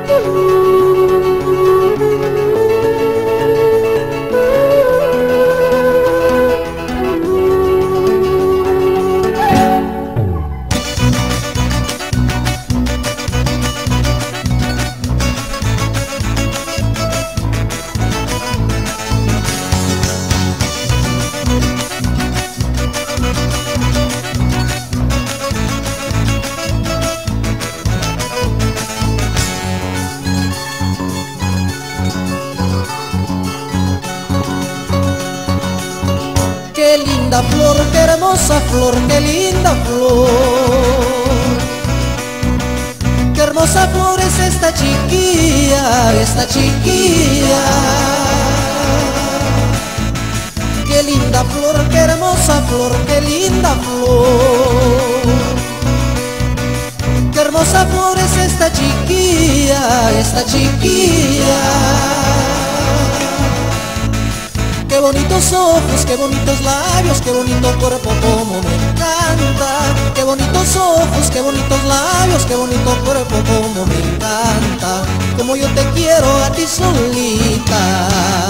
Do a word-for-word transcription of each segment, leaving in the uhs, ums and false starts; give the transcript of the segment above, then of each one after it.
Qué linda flor, qué hermosa flor, qué linda flor. Qué hermosa flor es esta chiquilla, esta chiquilla. Qué linda flor, qué hermosa flor, qué linda flor. Qué hermosa flor es esta chiquilla, esta chiquilla. Qué bonitos ojos, qué bonitos labios, qué bonito cuerpo, como me encanta. Qué bonitos ojos, qué bonitos labios, qué bonito cuerpo, como me encanta. Como yo te quiero a ti solita.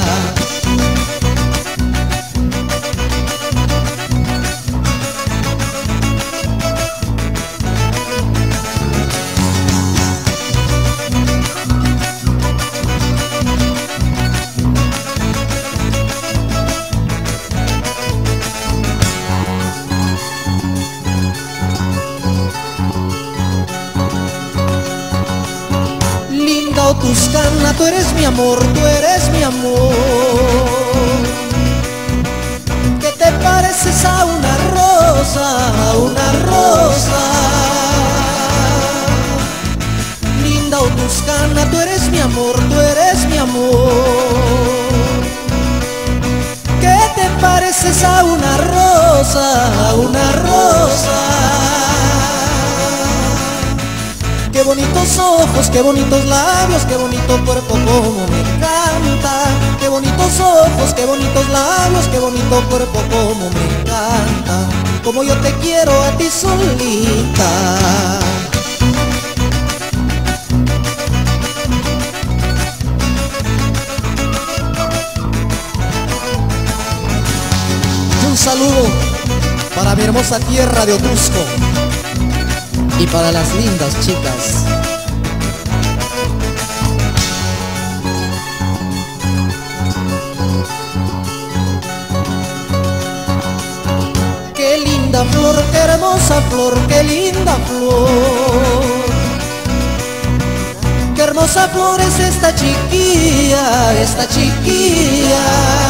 Tuscana, tú eres mi amor, tú eres mi amor. ¿Qué te pareces a una rosa, a una rosa? Linda Tuscana, tú eres mi amor, tú eres mi amor. ¿Qué te pareces a una rosa, a una rosa? Qué bonitos ojos, qué bonitos labios, qué bonito cuerpo, como me encanta. Qué bonitos ojos, qué bonitos labios, qué bonito cuerpo, como me encanta. Como yo te quiero a ti solita. Un saludo para mi hermosa tierra de Otusco y para las lindas chicas. Qué linda flor, qué hermosa flor, qué linda flor. Qué hermosa flor es esta chiquilla, esta chiquilla.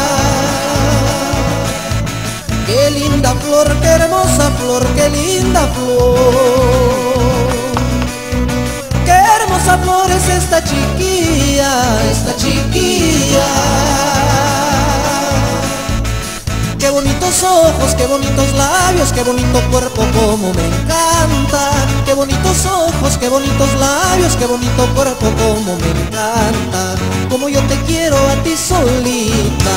Qué linda flor, qué hermosa flor, qué linda flor. Qué hermosa flor es esta chiquilla, esta chiquilla. Qué bonitos ojos, qué bonitos labios, qué bonito cuerpo, como me encanta. Qué bonitos ojos, qué bonitos labios, qué bonito cuerpo, como me encanta. Como yo te quiero a ti solita.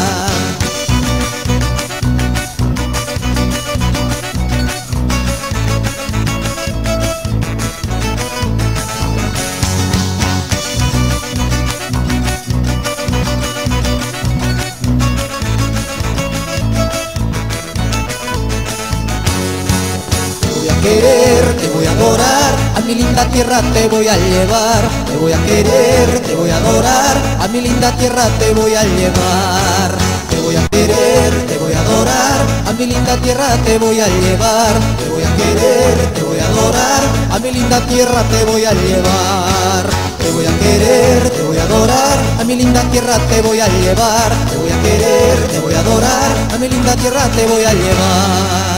Querer, te voy a adorar, a mi linda tierra te voy a llevar. Te voy a querer, te voy a adorar, a mi linda tierra te voy a llevar. Te voy a querer, te voy a adorar, a mi linda tierra te voy a llevar. Te voy a querer, te voy a adorar, a mi linda tierra te voy a llevar. Te voy a querer, te voy a adorar, a mi linda tierra te voy a llevar. Te voy a querer, te voy a adorar, a mi linda tierra te voy a llevar.